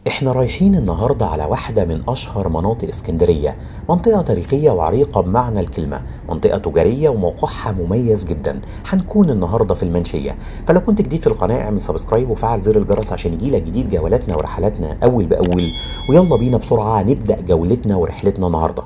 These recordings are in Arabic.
احنا رايحين النهاردة على واحدة من أشهر مناطق اسكندرية، منطقة تاريخية وعريقة بمعنى الكلمة، منطقة تجارية وموقعها مميز جدا. هنكون النهاردة في المنشية، فلو كنت جديد في القناة اعمل سبسكرايب وفعل زر الجرس عشان يجيلك جديد جولاتنا ورحلاتنا أول بأول. ويلا بينا بسرعة نبدأ جولتنا ورحلتنا النهاردة.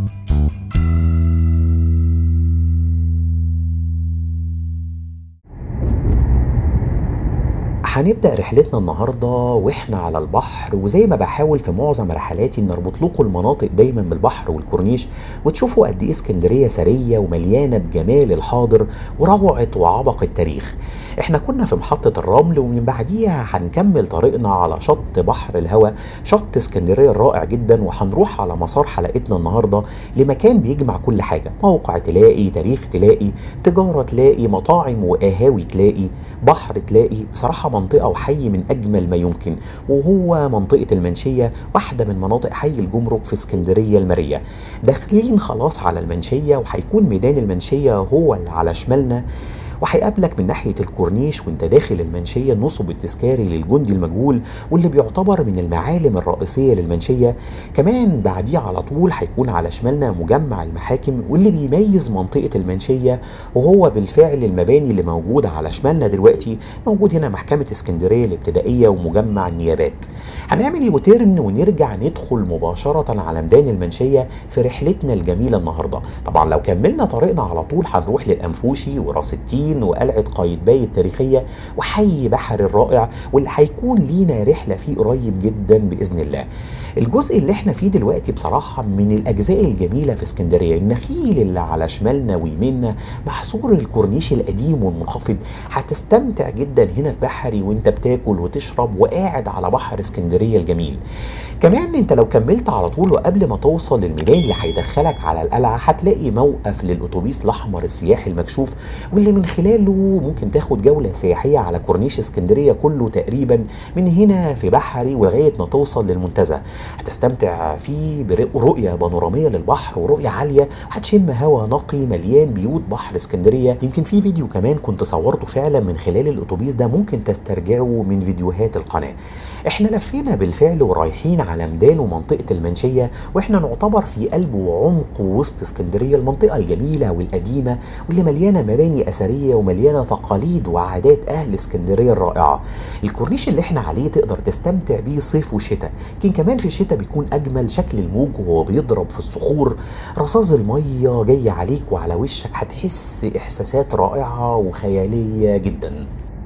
هنبدأ رحلتنا النهاردة واحنا على البحر، وزي ما بحاول في معظم رحلاتي ان اربط لكم المناطق دايما بالبحر والكورنيش، وتشوفوا قد ايه اسكندرية سرية ومليانة بجمال الحاضر وروعة وعبق التاريخ. احنا كنا في محطة الرمل، ومن بعديها هنكمل طريقنا على شط بحر الهوى، شط اسكندرية الرائع جدا، وهنروح على مسار حلقتنا النهاردة لمكان بيجمع كل حاجة، موقع تلاقي، تاريخ تلاقي، تجارة تلاقي، مطاعم وقهاوي تلاقي، بحر تلاقي. بصراحة منطقة وحي من أجمل ما يمكن، وهو منطقة المنشية، واحدة من مناطق حي الجمرك في اسكندرية المارية. داخلين خلاص على المنشية، وهيكون ميدان المنشية هو اللي على شمالنا، وهيقابلك من ناحية الكورنيش وانت داخل المنشية النصب التذكاري للجندي المجهول، واللي بيعتبر من المعالم الرئيسية للمنشية. كمان بعديه على طول هيكون على شمالنا مجمع المحاكم، واللي بيميز منطقة المنشية، وهو بالفعل المباني اللي موجودة على شمالنا دلوقتي. موجود هنا محكمة اسكندرية الابتدائية ومجمع النيابات. هنعمل يوتيرن ونرجع ندخل مباشرة على ميدان المنشية في رحلتنا الجميلة النهاردة. طبعا لو كملنا طريقنا على طول هنروح للأنفوشي وراس التين وقلعة قايتباي التاريخية وحي بحر الرائع، واللي هيكون لينا رحلة فيه قريب جدا بإذن الله. الجزء اللي احنا فيه دلوقتي بصراحة من الأجزاء الجميلة في اسكندرية، النخيل اللي على شمالنا ويميننا، محصور الكورنيش القديم والمنخفض. هتستمتع جدا هنا في بحري وانت بتاكل وتشرب وقاعد على بحر اسكندرية الجميل. كمان انت لو كملت على طول وقبل ما توصل للميدان اللي هيدخلك على القلعة، هتلاقي موقف للأتوبيس الأحمر السياحي المكشوف، واللي من خلاله ممكن تاخد جولة سياحية على كورنيش اسكندرية كله تقريبا، من هنا في بحري ولغاية ما توصل للمنتزه. هتستمتع فيه برؤية بانورامية للبحر ورؤية عالية، هتشم هوا نقي مليان بيوت بحر اسكندرية. يمكن في فيديو كمان كنت صورته فعلا من خلال الأتوبيس ده، ممكن تسترجعه من فيديوهات القناة. احنا لفينا بالفعل ورايحين على ميدان ومنطقة المنشية، واحنا نعتبر في قلب وعمق وسط اسكندرية، المنطقة الجميلة والقديمة واللي مليانة مباني أثرية ومليانة تقاليد وعادات أهل اسكندرية الرائعة. الكورنيش اللي احنا عليه تقدر تستمتع بيه صيف وشتاء، يمكن كمان في الشتاء بيكون أجمل. شكل الموج وهو بيضرب في الصخور، رصاص المية جاي عليك وعلى وشك، هتحس إحساسات رائعة وخيالية جدا.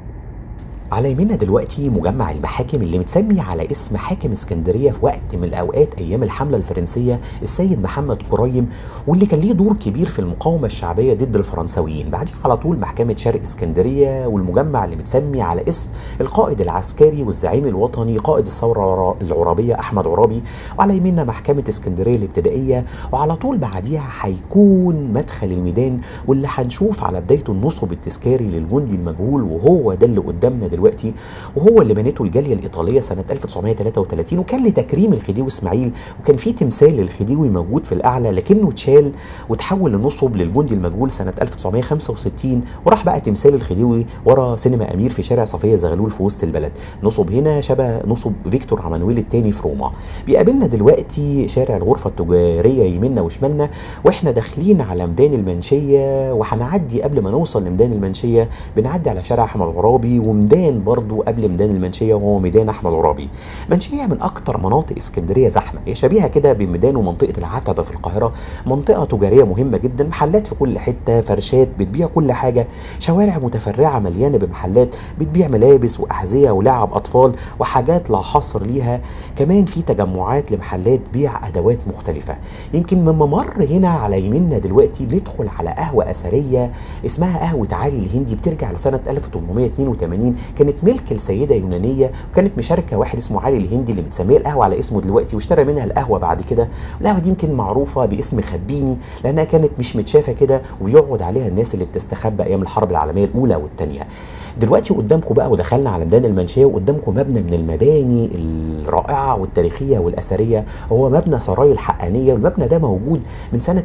على يمنا دلوقتي مجمع المحاكم اللي متسمي على اسم حاكم اسكندريه في وقت من الاوقات ايام الحمله الفرنسيه، السيد محمد كريم، واللي كان ليه دور كبير في المقاومه الشعبيه ضد الفرنساويين. بعدين على طول محكمه شرق اسكندريه، والمجمع اللي متسمي على اسم القائد العسكري والزعيم الوطني قائد الثوره العرابيه احمد عرابي. وعلى يمنا محكمه اسكندريه الابتدائيه، وعلى طول بعديها هيكون مدخل الميدان، واللي هنشوف على بدايته النصب التذكاري للجندي المجهول، وهو ده اللي قدامنا دلوقتي، وهو اللي بنته الجاليه الايطاليه سنه 1933، وكان لتكريم الخديوي اسماعيل. وكان في تمثال للخديوي موجود في الاعلى، لكنه اتشال وتحول لنصب للجندي المجهول سنه 1965، وراح بقى تمثال الخديوي ورا سينما امير في شارع صفيه زغلول في وسط البلد. نصب هنا شبه نصب فيكتور عمانويل الثاني في روما. بيقابلنا دلوقتي شارع الغرفه التجاريه يمنا وشمالنا، واحنا داخلين على ميدان المنشيه، وهنعدي قبل ما نوصل لميدان المنشيه بنعدي على شارع احمد عرابي، وميدان برضو قبل ميدان المنشيه وهو ميدان احمد عرابي. منشيه من اكتر مناطق اسكندريه زحمه، هي شبيهه كده بميدان ومنطقه العتبه في القاهره، منطقه تجاريه مهمه جدا، محلات في كل حته، فرشات بتبيع كل حاجه، شوارع متفرعه مليانه بمحلات بتبيع ملابس واحذيه ولعب اطفال وحاجات لا حصر ليها. كمان في تجمعات لمحلات بيع ادوات مختلفه. يمكن من ممر هنا على يميننا دلوقتي بندخل على قهوه اثريه اسمها قهوه علي الهندي، بترجع لسنه 1882، كانت ملك السيده يونانيه، وكانت مشاركه واحد اسمه علي الهندي اللي متسميه القهوه على اسمه دلوقتي، واشترى منها القهوه بعد كده. القهوه دي يمكن معروفه باسم خبيني، لانها كانت مش متشافه كده، وبيقعد عليها الناس اللي بتستخبى ايام الحرب العالميه الاولى والثانيه. دلوقتي قدامكم بقى ودخلنا على ميدان المنشية، وقدامكم مبنى من المباني الرائعة والتاريخية والأثرية، هو مبنى سراي الحقانية. والمبنى ده موجود من سنة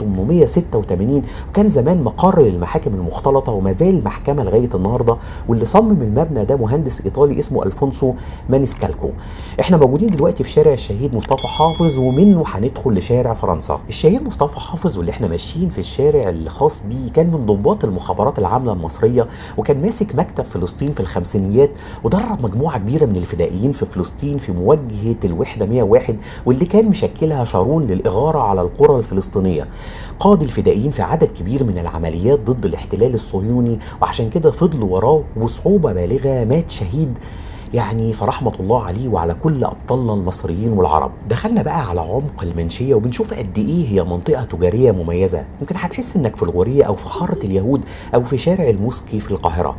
1886، وكان زمان مقر للمحاكم المختلطة وما زال محكمة لغاية النهاردة. واللي صمم المبنى ده مهندس إيطالي اسمه ألفونسو مانيسكالكو. احنا موجودين دلوقتي في شارع الشهيد مصطفى حافظ، ومنه هندخل لشارع فرنسا. الشهيد مصطفى حافظ واللي احنا ماشيين في الشارع الخاص بيه كان من ضباط المخابرات العاملة المصرية، وكان ماسك مكتب فلسطين في الخمسينيات، ودرب مجموعة كبيرة من الفدائيين في فلسطين في موجهة الوحدة 101 واللي كان مشكلها شارون للإغارة على القرى الفلسطينية. قاد الفدائيين في عدد كبير من العمليات ضد الاحتلال الصهيوني، وعشان كده فضلوا وراه، وبصعوبة بالغة مات شهيد يعني، فرحمة الله عليه وعلى كل أبطالنا المصريين والعرب. دخلنا بقى على عمق المنشية وبنشوف قد إيه هي منطقة تجارية مميزة. يمكن هتحس إنك في الغورية أو في حارة اليهود أو في شارع الموسكي في القاهرة.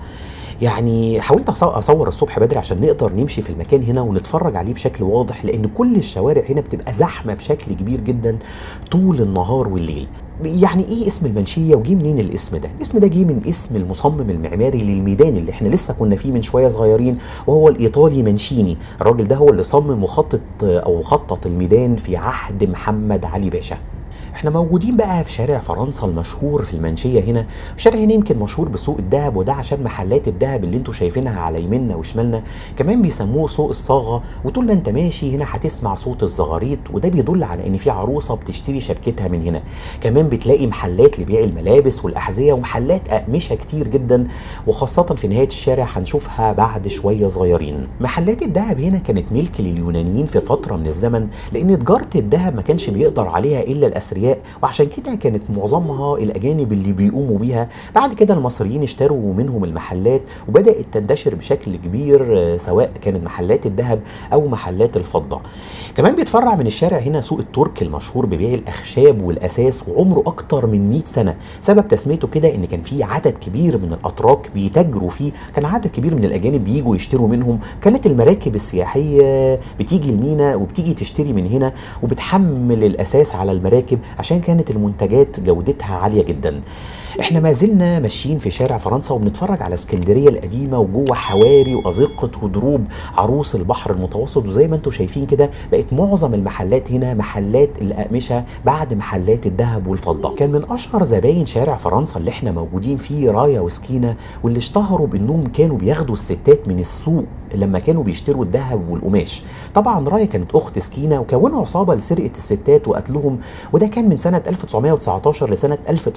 يعني حاولت اصور الصبح بدري عشان نقدر نمشي في المكان هنا ونتفرج عليه بشكل واضح، لان كل الشوارع هنا بتبقى زحمه بشكل كبير جدا طول النهار والليل. يعني ايه اسم المنشيه وجي منين الاسم ده؟ الاسم ده جه من اسم المصمم المعماري للميدان اللي احنا لسه كنا فيه من شويه صغيرين، وهو الايطالي مانشيني. الراجل ده هو اللي صمم وخطط او خطط الميدان في عهد محمد علي باشا. احنا موجودين بقى في شارع فرنسا المشهور في المنشية هنا. الشارع هنا يمكن مشهور بسوق الذهب، وده عشان محلات الذهب اللي انتوا شايفينها على يميننا وشمالنا. كمان بيسموه سوق الصاغة، وطول ما انت ماشي هنا هتسمع صوت الزغاريط، وده بيدل على ان في عروسة بتشتري شبكتها من هنا. كمان بتلاقي محلات لبيع الملابس والأحذية ومحلات أقمشة كتير جدا، وخاصة في نهاية الشارع هنشوفها بعد شوية صغيرين. محلات الذهب هنا كانت ملك لليونانيين في فترة من الزمن، لان تجارة الذهب ما كانش بيقدر عليها الا الأثرياء، وعشان كده كانت معظمها الأجانب اللي بيقوموا بيها. بعد كده المصريين اشتروا منهم المحلات، وبدأت تنتشر بشكل كبير، سواء كانت محلات الذهب أو محلات الفضة. كمان بيتفرع من الشارع هنا سوق الترك المشهور ببيع الأخشاب والأساس، وعمره أكتر من 100 سنة. سبب تسميته كده إن كان في عدد كبير من الأتراك بيتاجروا فيه، كان عدد كبير من الأجانب بييجوا يشتروا منهم. كانت المراكب السياحية بتيجي المينا وبتيجي تشتري من هنا، وبتحمل الأساس على المراكب عشان كانت المنتجات جودتها عالية جدا. احنا ما زلنا ماشيين في شارع فرنسا وبنتفرج على اسكندريه القديمه، وجوه حواري وازقه ودروب عروس البحر المتوسط. وزي ما انتم شايفين كده بقت معظم المحلات هنا محلات الاقمشه بعد محلات الذهب والفضه. كان من اشهر زباين شارع فرنسا اللي احنا موجودين فيه رايا وسكينه، واللي اشتهروا بانهم كانوا بياخدوا الستات من السوق لما كانوا بيشتروا الذهب والقماش. طبعا رايا كانت اخت سكينه، وكونوا عصابه لسرقه الستات وقتلهم، وده كان من سنه 1919 لسنه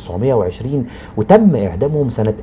1920، وتم اعدامهم سنه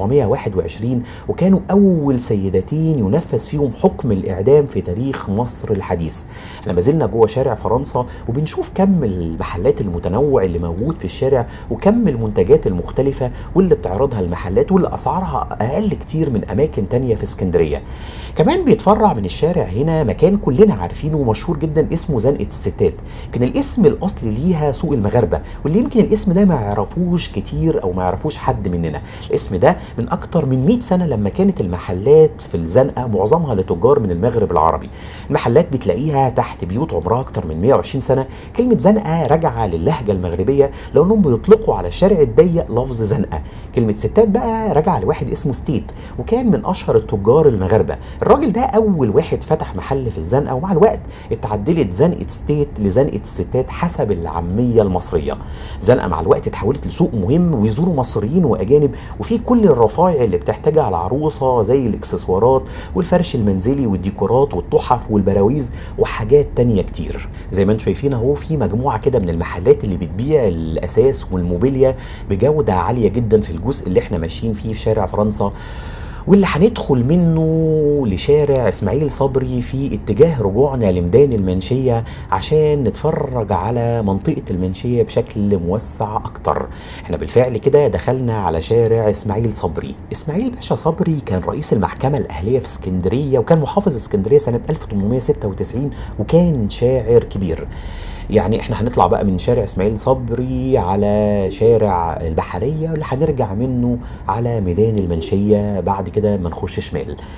1921، وكانوا اول سيدتين ينفذ فيهم حكم الاعدام في تاريخ مصر الحديث. احنا ما زلنا جوه شارع فرنسا وبنشوف كم المحلات المتنوع اللي موجود في الشارع، وكم المنتجات المختلفه واللي بتعرضها المحلات، واللي اسعارها اقل كتير من اماكن تانية في اسكندريه. كمان بيتفرع من الشارع هنا مكان كلنا عارفينه ومشهور جدا اسمه زنقة الستات. كان الاسم الاصلي ليها سوق المغاربة، واللي يمكن الاسم ده ما يعرفوش كتير او ما يعرفوش حد مننا. الاسم ده من اكتر من 100 سنة لما كانت المحلات في الزنقة معظمها لتجار من المغرب العربي. المحلات بتلاقيها تحت بيوت عمرها اكتر من 120 سنة. كلمة زنقة راجعة للهجة المغربية، لانهم بيطلقوا على الشارع الضيق لفظ زنقة. كلمة ستات بقى راجعة لواحد اسمه ستيت، وكان من اشهر التجار المغاربة. الراجل ده اول واحد فتح محل في الزنقه، ومع الوقت اتعدلت زنقه ستيت لزنقه الستات حسب العاميه المصريه. زنقه مع الوقت اتحولت لسوق مهم ويزوروا مصريين واجانب، وفي كل الرفايع اللي بتحتاجها العروسه زي الاكسسوارات والفرش المنزلي والديكورات والتحف والبراويز وحاجات تانية كتير. زي ما انتم شايفين اهو في مجموعه كده من المحلات اللي بتبيع الاساس والموبيليا بجوده عاليه جدا في الجزء اللي احنا ماشيين فيه في شارع فرنسا، واللي هندخل منه لشارع اسماعيل صبري في اتجاه رجوعنا لميدان المنشية عشان نتفرج على منطقة المنشية بشكل موسع اكتر. احنا بالفعل كده دخلنا على شارع اسماعيل صبري. اسماعيل باشا صبري كان رئيس المحكمة الأهلية في اسكندرية، وكان محافظ اسكندرية سنة 1896، وكان شاعر كبير. يعني احنا هنطلع بقى من شارع اسماعيل صبري على شارع البحرية، اللي هنرجع منه على ميدان المنشية بعد كده ما نخش شمال.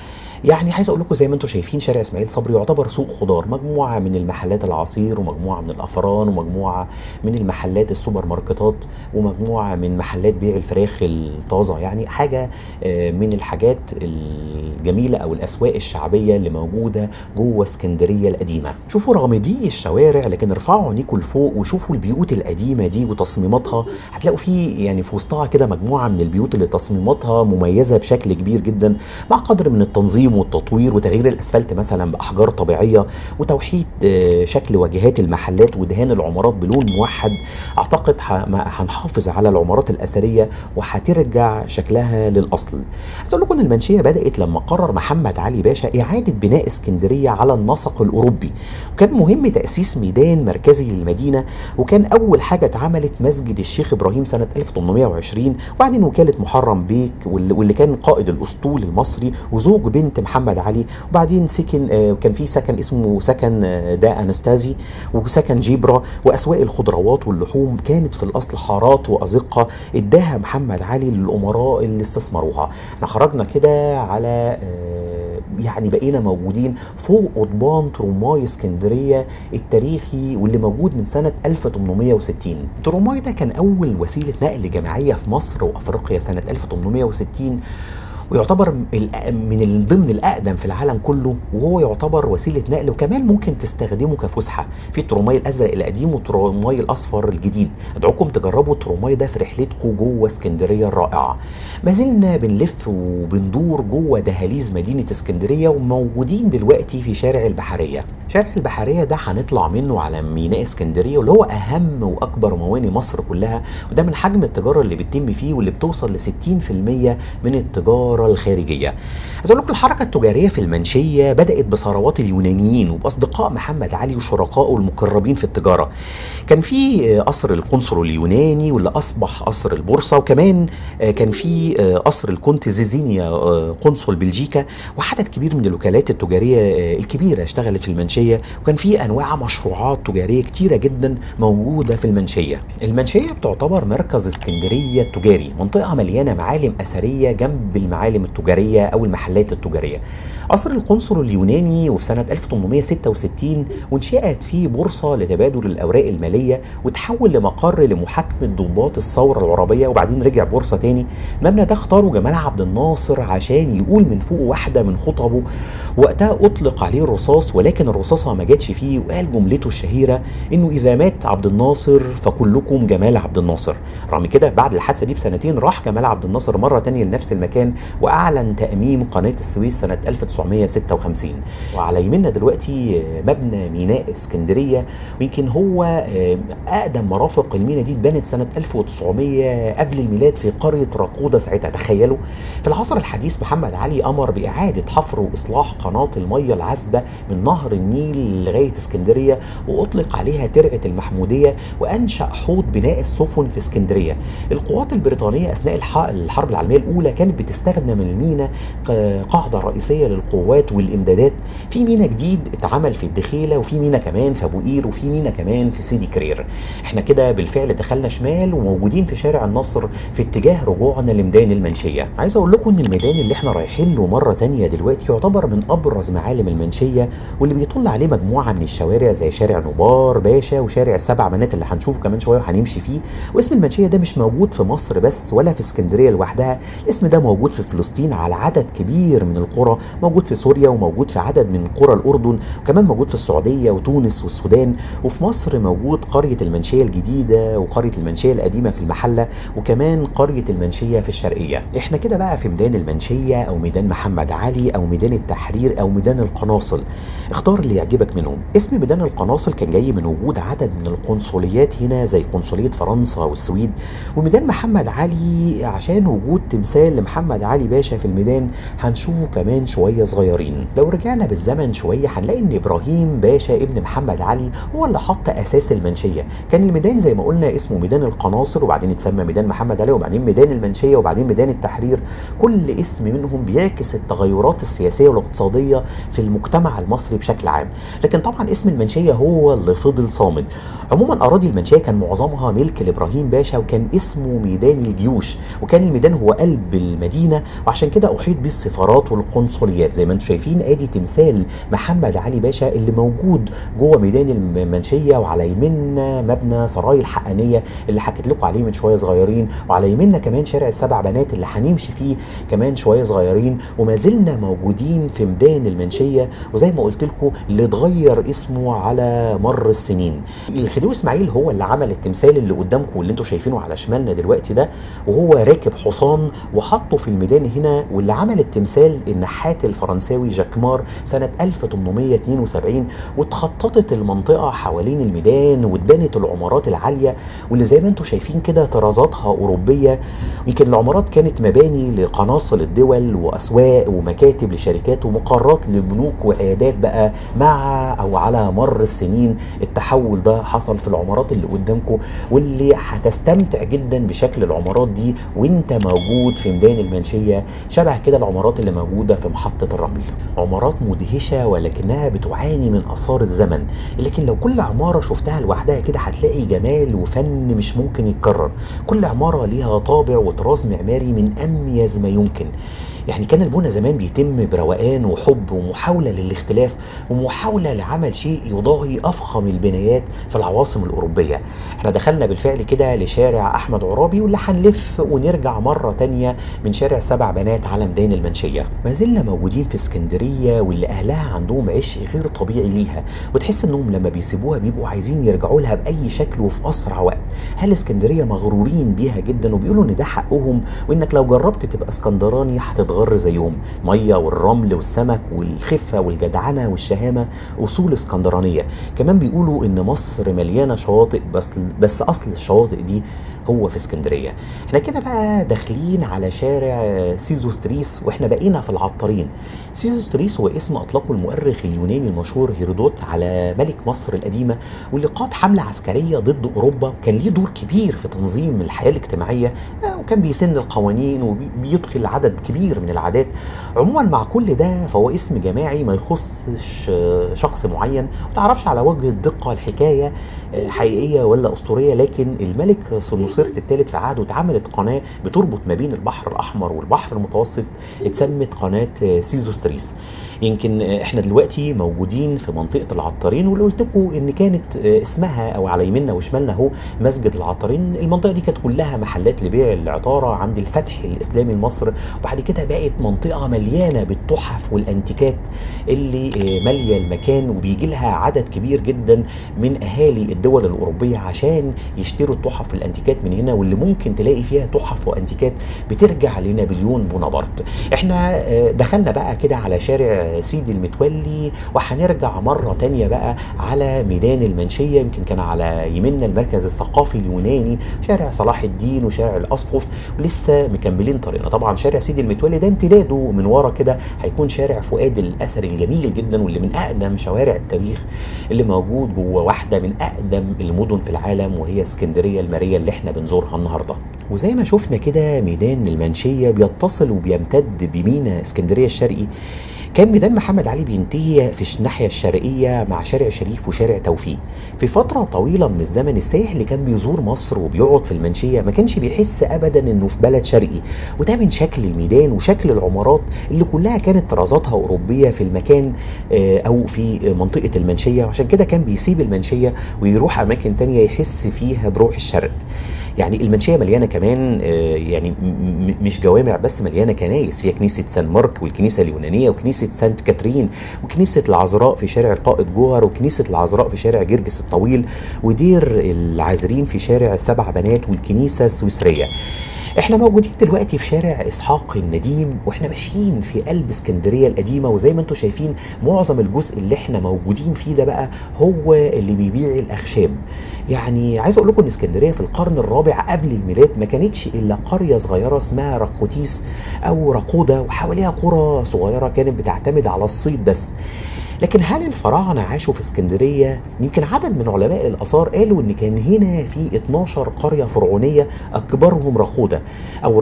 يعني عايز اقول لكم زي ما انتم شايفين شارع اسماعيل صبري يعتبر سوق خضار، مجموعه من المحلات العصير ومجموعه من الافران ومجموعه من المحلات السوبر ماركتات ومجموعه من محلات بيع الفراخ الطازه، يعني حاجه من الحاجات الجميله او الاسواق الشعبيه اللي موجوده جوه اسكندريه القديمه. شوفوا رغم دي الشوارع لكن ارفعوا عينيكم لفوق وشوفوا البيوت القديمه دي وتصميماتها، هتلاقوا في يعني في وسطها كده مجموعه من البيوت اللي تصميماتها مميزه بشكل كبير جدا، مع قدر من التنظيم والتطوير وتغيير الاسفلت مثلا باحجار طبيعيه وتوحيد شكل واجهات المحلات ودهان العمارات بلون موحد. اعتقد هنحافظ على العمارات الاثريه وهترجع شكلها للاصل. عايز اقول لكم ان المنشيه بدات لما قرر محمد علي باشا اعاده بناء اسكندريه على النسق الاوروبي، وكان مهم تاسيس ميدان مركزي للمدينه، وكان اول حاجه اتعملت مسجد الشيخ ابراهيم سنه 1820، وبعدين وكاله محرم بيك واللي كان قائد الاسطول المصري وزوج بنت محمد علي، وبعدين سكن كان في سكن اسمه سكن دا انستازي وسكن جيبرا، واسواق الخضروات واللحوم كانت في الاصل حارات وازقه اداها محمد علي للامراء اللي استثمروها. احنا خرجنا كده على يعني بقينا موجودين فوق قضبان ترماي اسكندريه التاريخي واللي موجود من سنه 1860. الترماي ده كان اول وسيله نقل جماعيه في مصر وافريقيا سنه 1860، ويعتبر من ضمن الاقدم في العالم كله، وهو يعتبر وسيله نقل وكمان ممكن تستخدمه كفسحه في الترماي الازرق القديم والترماي الاصفر الجديد. ادعوكم تجربوا الترماي ده في رحلتكم جوه اسكندريه الرائعه. ما زلنا بنلف وبندور جوه دهاليز مدينه اسكندريه، وموجودين دلوقتي في شارع البحريه. شارع البحريه ده هنطلع منه على ميناء اسكندريه، واللي هو اهم واكبر مواني مصر كلها، وده من حجم التجاره اللي بتتم فيه واللي بتوصل ل 60% من التجاره الخارجيه. عايز اقول لكم الحركه التجاريه في المنشيه بدات بثروات اليونانيين وباصدقاء محمد علي وشركائه المقربين في التجاره. كان في قصر القنصل اليوناني واللي اصبح قصر البورصه، وكمان كان في قصر الكونت زيزينيا قنصل بلجيكا، وعدد كبير من الوكالات التجاريه الكبيره اشتغلت في المنشيه، وكان في انواع مشروعات تجاريه كتيره جدا موجوده في المنشيه. المنشيه بتعتبر مركز اسكندريه التجاري، منطقه مليانه معالم اثريه جنب المعالم التجاريه او المحلات التجاريه. قصر القنصل اليوناني وفي سنه 1866 وانشئت فيه بورصه لتبادل الاوراق الماليه، وتحول لمقر لمحاكمه ضباط الثوره العربيه، وبعدين رجع بورصه تاني. المبنى ده اختاره جمال عبد الناصر عشان يقول من فوق واحده من خطبه، وقتها اطلق عليه الرصاص، ولكن الرصاصه ما جاتش فيه، وقال جملته الشهيره انه اذا مات عبد الناصر فكلكم جمال عبد الناصر. رغم كده بعد الحادثه دي بسنتين راح جمال عبد الناصر مره تانيه لنفس المكان واعلن تاميم قناه السويس سنه 1956. وعلى يميننا دلوقتي مبنى ميناء اسكندريه، ويمكن هو اقدم مرافق المينا دي اتبنت سنه 1900 قبل الميلاد في قريه راقوده ساعتها. تخيلوا في العصر الحديث محمد علي امر باعاده حفر واصلاح قناه الميه العذبه من نهر النيل لغايه اسكندريه، واطلق عليها ترعه المحموديه، وانشا حوض بناء السفن في اسكندريه. القوات البريطانيه اثناء الحرب العالميه الاولى كانت بتستخدم المينا قاعده رئيسيه للقوات والامدادات. في مينا جديد اتعمل في الدخيله، وفي مينا كمان في ابو قير، وفي مينا كمان في سيدي كرير. احنا كده بالفعل دخلنا شمال وموجودين في شارع النصر في اتجاه رجوعنا لميدان المنشيه. عايز اقول لكم ان الميدان اللي احنا رايحين له مره تانية دلوقتي يعتبر من ابرز معالم المنشيه، واللي بيطل عليه مجموعه من الشوارع زي شارع نوبار باشا وشارع السبع بنات اللي هنشوفه كمان شويه وهنمشي فيه. واسم المنشيه ده مش موجود في مصر بس ولا في اسكندريه لوحدها، الاسم ده موجود في فلسطين على عدد كبير من القرى، موجود في سوريا وموجود في عدد من قرى الاردن، وكمان موجود في السعوديه وتونس والسودان، وفي مصر موجود قريه المنشيه الجديده وقريه المنشيه القديمه في المحله، وكمان قريه المنشيه في الشرقيه. احنا كده بقى في ميدان المنشيه او ميدان محمد علي او ميدان التحرير او ميدان القناصل، اختار اللي يعجبك منهم. اسم ميدان القناصل كان جاي من وجود عدد من القنصليات هنا زي قنصليه فرنسا والسويد، وميدان محمد علي عشان وجود تمثال لمحمد علي باشا في الميدان هنشوفه كمان شويه صغيرين. لو رجعنا بالزمن شويه هنلاقي ان ابراهيم باشا ابن محمد علي هو اللي حط اساس المنشيه. كان الميدان زي ما قلنا اسمه ميدان القناصل، وبعدين اتسمى ميدان محمد علي، وبعدين ميدان المنشيه، وبعدين ميدان التحرير. كل اسم منهم بيعكس التغيرات السياسيه والاقتصاديه في المجتمع المصري بشكل عام، لكن طبعا اسم المنشيه هو اللي فضل صامد. عموما اراضي المنشيه كان معظمها ملك لابراهيم باشا، وكان اسمه ميدان الجيوش، وكان الميدان هو قلب المدينه، وعشان كده احيط به السفارات والقنصليات. زي ما انتم شايفين ادي تمثال محمد علي باشا اللي موجود جوه ميدان المنشيه، وعلى يميننا مبنى سراي الحقانيه اللي حكيت لكم عليه من شويه صغيرين، وعلى يميننا كمان شارع السبع بنات اللي هنمشي فيه كمان شويه صغيرين، وما زلنا موجودين في ميدان المنشيه. وزي ما قلت لكم اللي اتغير اسمه على مر السنين. الخديوي اسماعيل هو اللي عمل التمثال اللي قدامكم واللي انتم شايفينه على شمالنا دلوقتي ده، وهو راكب حصان وحطه في الميدان هنا. واللي عمل التمثال النحات الفرنساوي جاكمار سنه 1872، واتخططت المنطقه حوالين الميدان واتبنت العمارات العاليه واللي زي ما انتم شايفين كده طرازاتها اوروبيه. يمكن العمارات كانت مباني لقناصل الدول واسواق ومكاتب لشركات ومقرات لبنوك وعيادات. بقى مع او على مر السنين التحول ده حصل في العمارات اللي قدامكم، واللي هتستمتع جدا بشكل العمارات دي وانت موجود في ميدان المنشيه، شبه كده العمارات اللي موجوده في محطه الرمل. عمارات مدهشه ولكنها بتعاني من اثار الزمن، لكن لو كل عماره شفتها لوحدها كده هتلاقي جمال وفن مش ممكن يتكرر. كل عماره ليها طابع وطراز معماري من اميز ما يمكن. يعني كان البنى زمان بيتم بروقان وحب ومحاولة للاختلاف ومحاولة لعمل شيء يضاهي أفخم البنايات في العواصم الأوروبية. احنا دخلنا بالفعل كده لشارع أحمد عرابي، واللي هنلف ونرجع مرة تانية من شارع سبع بنات على ميدان المنشية. ما زلنا موجودين في اسكندرية، واللي أهلها عندهم عشق غير طبيعي ليها، وتحس إنهم لما بيسيبوها بيبقوا عايزين يرجعوا لها بأي شكل وفي أسرع وقت. أهل اسكندرية مغرورين بيها جدا وبيقولوا إن ده حقهم، وإنك لو جربت تبقى اسكندراني هتتغر زيهم. الميه والرمل والسمك والخفه والجدعنه والشهامه اصول اسكندرانيه. كمان بيقولوا ان مصر مليانه شواطئ، بس اصل الشواطئ دي هو في اسكندريه. احنا كده بقى داخلين على شارع سيزوستريس، واحنا بقينا في العطارين. سيزوستريس هو اسم اطلقه المؤرخ اليوناني المشهور هيرودوت على ملك مصر القديمه، واللي قاد حمله عسكريه ضد اوروبا. كان ليه دور كبير في تنظيم الحياه الاجتماعيه، وكان بيسن القوانين وبيدخل عدد كبير من العادات. عموما مع كل ده فهو اسم جماعي ما يخصش شخص معين، وتعرفش على وجه الدقه الحكايه حقيقيه ولا اسطوريه. لكن الملك سلوسرت الثالث في عهده اتعملت قناه بتربط ما بين البحر الاحمر والبحر المتوسط، اتسمت قناه سيزوستريس. يمكن احنا دلوقتي موجودين في منطقه العطارين، واللي قلت لكم ان كانت اسمها او على يميننا وشمالنا اهو مسجد العطارين. المنطقه دي كانت كلها محلات لبيع العطاره عند الفتح الاسلامي لمصر، وبعد كده بقت منطقه مليانه بالتحف والانتيكات اللي ماليه المكان، وبيجي لها عدد كبير جدا من اهالي الدول الاوروبيه عشان يشتروا التحف والانتيكات من هنا، واللي ممكن تلاقي فيها تحف وانتيكات بترجع لنابليون بونابرت. احنا دخلنا بقى كده على شارع سيدي المتولي، وهنرجع مرة تانية بقى على ميدان المنشية. يمكن كان على يميننا المركز الثقافي اليوناني، شارع صلاح الدين وشارع الأسقف، ولسه مكملين طريقنا. طبعا شارع سيدي المتولي ده امتداده من ورا كده هيكون شارع فؤاد الأثري الجميل جدا، واللي من أقدم شوارع التاريخ اللي موجود جوه واحدة من أقدم المدن في العالم، وهي اسكندرية المارية اللي احنا بنزورها النهارده. وزي ما شفنا كده ميدان المنشية بيتصل وبيمتد بمينا اسكندرية الشرقي. كان ميدان محمد علي بينتهي في الناحية الشرقية مع شارع شريف وشارع توفيق. في فترة طويلة من الزمن السائح اللي كان بيزور مصر وبيقعد في المنشية ما كانش بيحس أبدا إنه في بلد شرقي، وده من شكل الميدان وشكل العمارات اللي كلها كانت طرازاتها أوروبية في المكان أو في منطقة المنشية. وعشان كده كان بيسيب المنشية ويروح أماكن تانية يحس فيها بروح الشرق. يعني المنشية مليانة كمان يعني مش جوامع بس، مليانة كنايس. فيها كنيسة سان مارك والكنيسة اليونانية وكنيسة سانت كاترين وكنيسة العذراء في شارع القائد جوهر وكنيسة العذراء في شارع جرجس الطويل ودير العازرين في شارع سبع بنات والكنيسة السويسرية. احنا موجودين دلوقتي في شارع اسحاق النديم، واحنا ماشيين في قلب اسكندريه القديمه. وزي ما انتم شايفين معظم الجزء اللي احنا موجودين فيه ده بقى هو اللي بيبيع الاخشاب. يعني عايز اقول لكم ان اسكندريه في القرن الرابع قبل الميلاد ما كانتش الا قريه صغيره اسمها رقوتيس او رقوده، وحواليها قرى صغيره كانت بتعتمد على الصيد بس. لكن هل الفراعنة عاشوا في اسكندرية؟ يمكن عدد من علماء الآثار قالوا إن كان هنا في 12 قرية فرعونية أكبرهم رقودة أو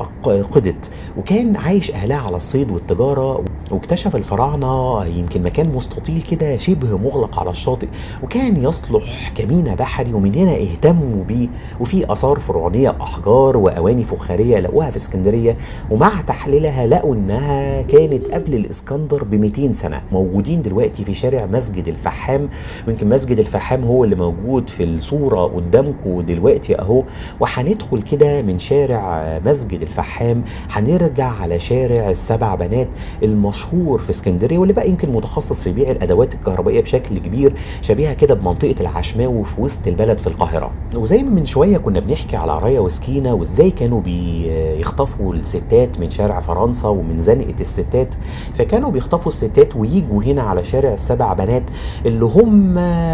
قدت، وكان عايش أهلها على الصيد والتجارة. واكتشف الفراعنة يمكن مكان مستطيل كده شبه مغلق على الشاطئ، وكان يصلح كمينة بحري، ومن هنا اهتموا بيه. وفي آثار فرعونية أحجار وأواني فخارية لقوها في اسكندرية، ومع تحليلها لقوا إنها كانت قبل الإسكندر ب 200 سنة. موجودين دلوقتي في شارع مسجد الفحام، ويمكن مسجد الفحام هو اللي موجود في الصورة قدامكم دلوقتي أهو. وهندخل كده من شارع مسجد الفحام هنرجع على شارع السبع بنات المشهور في اسكندريه، واللي بقى يمكن متخصص في بيع الادوات الكهربائيه بشكل كبير، شبيهه كده بمنطقه العشماوي في وسط البلد في القاهره. وزي ما من شويه كنا بنحكي على رايا وسكينه وازاي كانوا بيخطفوا الستات من شارع فرنسا ومن زنقه الستات، فكانوا بيخطفوا الستات ويجوا هنا على شارع السبع بنات اللي هم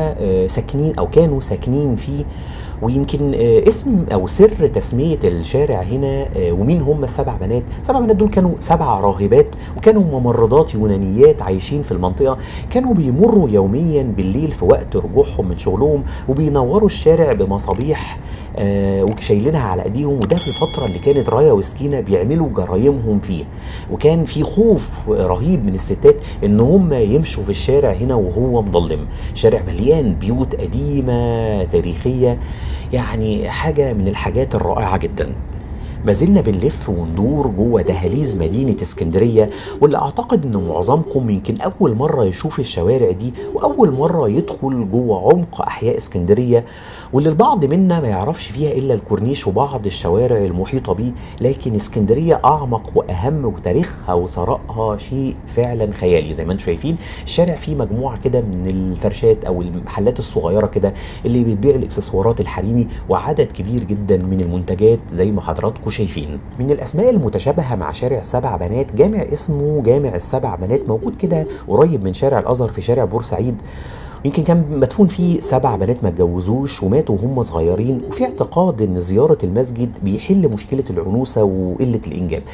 ساكنين او كانوا ساكنين فيه. ويمكن اسم او سر تسميه الشارع هنا ومين هم السبع بنات. السبع بنات دول كانوا 7 راهبات، وكانوا ممرضات يونانيات عايشين في المنطقه. كانوا بيمروا يوميا بالليل في وقت رجوعهم من شغلهم، وبينوروا الشارع بمصابيح وشايلينها على ايديهم. وده في الفتره اللي كانت رايا وسكينه بيعملوا جرايمهم فيه، وكان في خوف رهيب من الستات ان هم يمشوا في الشارع هنا وهو مظلم. شارع مليان بيوت قديمه تاريخيه، يعني حاجه من الحاجات الرائعه جدا. ما زلنا بنلف وندور جوه دهاليز مدينة اسكندرية، واللي اعتقد ان معظمكم يمكن اول مرة يشوف الشوارع دي واول مرة يدخل جوه عمق احياء اسكندرية، واللي البعض منا ما يعرفش فيها الا الكورنيش وبعض الشوارع المحيطة بيه. لكن اسكندرية اعمق واهم، وتاريخها وثرائها شيء فعلا خيالي. زي ما انتم شايفين الشارع فيه مجموعة كده من الفرشات او المحلات الصغيرة كده اللي بتبيع الاكسسوارات الحريمي، وعدد كبير جدا من المنتجات زي ما حضراتكم شايفين. من الاسماء المتشابهه مع شارع السبع بنات جامع اسمه جامع السبع بنات، موجود كده قريب من شارع الازهر في شارع بورسعيد. يمكن كان مدفون فيه 7 بنات ما اتجوزوش وماتوا وهم صغيرين، وفي اعتقاد ان زياره المسجد بيحل مشكله العنوسه وقله الانجاب.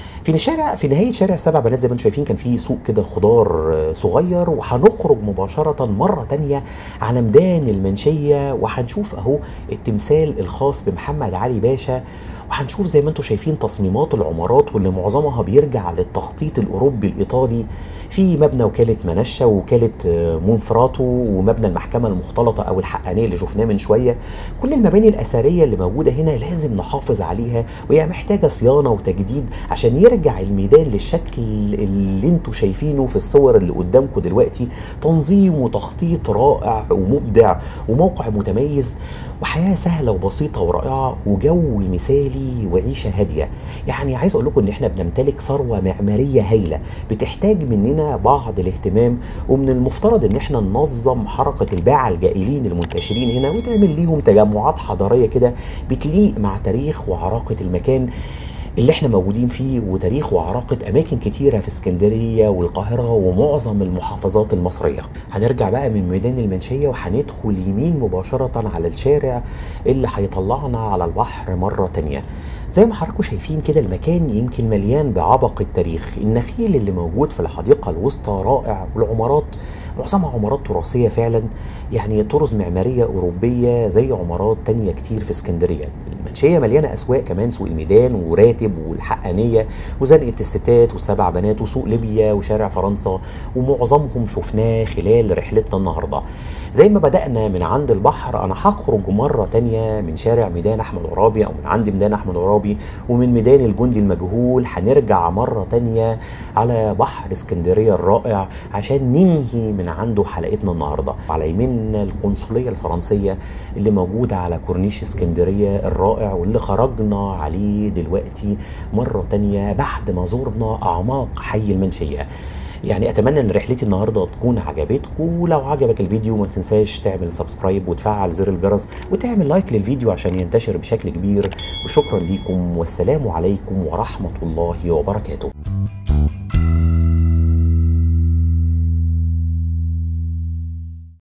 في نهايه شارع 7 بنات زي ما انتم شايفين كان في سوق كده خضار صغير، وهنخرج مباشره مره تانية على ميدان المنشيه، وهنشوف اهو التمثال الخاص بمحمد علي باشا. وهنشوف زي ما انتم شايفين تصميمات العمارات، واللي معظمها بيرجع للتخطيط الاوروبي الايطالي. في مبنى وكاله منشا ووكاله مونفراتو، ومبنى المحكمه المختلطه او الحقانيه اللي شفناه من شويه. كل المباني الاثريه اللي موجوده هنا لازم نحافظ عليها، وهي محتاجه صيانه وتجديد عشان يرجع الميدان للشكل اللي انتم شايفينه في الصور اللي قدامكم دلوقتي. تنظيم وتخطيط رائع ومبدع، وموقع متميز، وحياه سهله وبسيطه ورائعه، وجو مثالي وعيشه هاديه. يعني عايز اقول لكم ان احنا بنمتلك ثروه معماريه هايله بتحتاج مننا بعض الاهتمام، ومن المفترض ان احنا ننظم حركه الباعه الجائلين المنتشرين هنا، وتعمل ليهم تجمعات حضاريه كده بتليق مع تاريخ وعراقه المكان اللي احنا موجودين فيه، وتاريخ وعراقة اماكن كتيرة في اسكندرية والقاهرة ومعظم المحافظات المصرية. هنرجع بقى من ميدان المنشية وهندخل يمين مباشرة على الشارع اللي هيطلعنا على البحر مرة تانية. زي ما حضراتكم شايفين كده المكان يمكن مليان بعبق التاريخ. النخيل اللي موجود في الحديقة الوسطى رائع، والعمارات معظمها عمارات تراثية فعلا، يعني طرز معمارية أوروبية زي عمارات تانية كتير في اسكندرية. المنشية مليانة أسواق كمان، سوق الميدان وراتب والحقانية وزنقة الستات والسبع بنات وسوق ليبيا وشارع فرنسا، ومعظمهم شفناه خلال رحلتنا النهاردة. زي ما بدأنا من عند البحر، أنا هخرج مرة تانية من شارع ميدان أحمد عرابي أو من عند ميدان أحمد عرابي، ومن ميدان الجندي المجهول هنرجع مرة تانية على بحر اسكندرية الرائع عشان ننهي من عنده حلقتنا النهاردة. على يميننا القنصلية الفرنسية اللي موجودة على كورنيش اسكندرية الرائع، واللي خرجنا عليه دلوقتي مرة تانية بعد ما زورنا أعماق حي المنشية. يعني اتمنى ان رحلتي النهارده تكون عجبتكم، ولو عجبك الفيديو ما تنساش تعمل سبسكرايب وتفعل زر الجرس وتعمل لايك للفيديو عشان ينتشر بشكل كبير. وشكرا ليكم، والسلام عليكم ورحمة الله وبركاته.